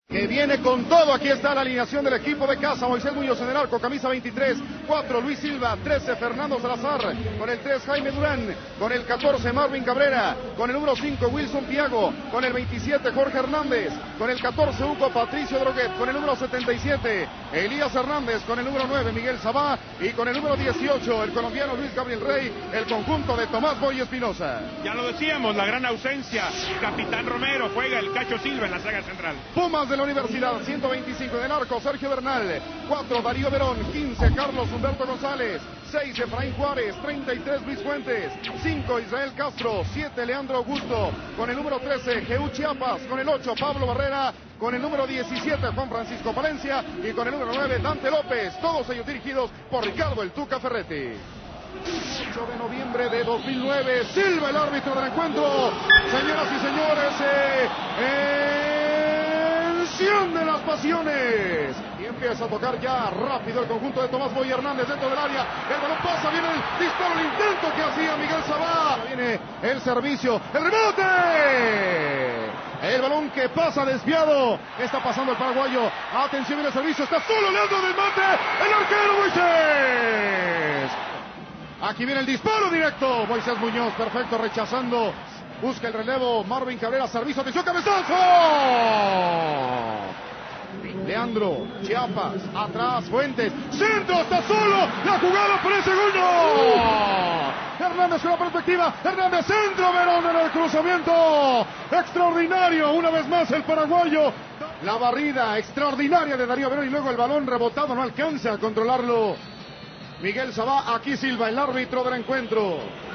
Que viene con todo. Aquí está la alineación del equipo de casa. Moisés Muñoz en el arco, camisa 23, 4 Luis Silva, 13 Fernando Salazar, con el 3 Jaime Durán, con el 14 Marvin Cabrera, con el número 5 Wilson Piago, con el 27 Jorge Hernández, con el 14 Hugo Patricio Droguet, con el número 77 Elías Hernández, con el número 9 Miguel Sabá y con el número 18 el colombiano Luis Gabriel Rey, el conjunto de Tomás Boy Espinosa. Ya lo decíamos, la gran ausencia, Capitán Romero, juega el Cacho Silva en la saga central. Pumas de la Universidad, 125 en el arco, Sergio Bernal, 4 Darío Verón, 15 Carlos Humberto González, 6 Efraín Juárez, 33 Luis Fuentes, 5 Israel Castro, 7 Leandro Augusto, con el número 13 Jeú Chiapas, con el 8 Pablo Barrera, con el número 17 Juan Francisco Palencia y con el número 9 Dante López, todos ellos dirigidos por Ricardo El Tuca Ferretti. 8 de noviembre de 2009, Silva el árbitro del encuentro. Señoras y señores, de las pasiones, y empieza a tocar ya rápido el conjunto de Tomás Boy Hernández dentro del área. El balón pasa, viene el disparo, el intento que hacía Miguel Sabá, viene el servicio, el remate, el balón que pasa desviado, está pasando el paraguayo, atención, viene el servicio, está solo Leandro del Mate, el arquero Moisés, aquí viene el disparo directo, Moisés Muñoz, perfecto, rechazando. Busca el relevo, Marvin Cabrera, servicio, atención, cabezazo. Leandro, Chiapas, atrás, Fuentes, centro, está solo, la jugada por el segundo. Hernández con la perspectiva, Hernández, centro, Verón en el cruzamiento. Extraordinario, una vez más el paraguayo. La barrida extraordinaria de Darío Verón y luego el balón rebotado, no alcanza a controlarlo Miguel Sabá. Aquí Silva, el árbitro del encuentro.